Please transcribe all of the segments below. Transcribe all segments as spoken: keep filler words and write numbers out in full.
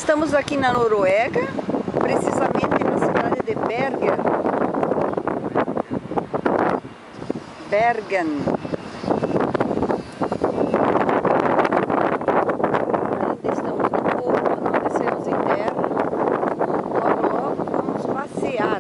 Estamos aqui na Noruega, precisamente na cidade de Bergen. Bergen. Ainda estamos no porto, não descemos em terra. Logo, logo vamos passear.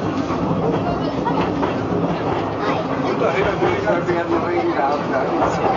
Daher will ich halt werden Regen gehabt.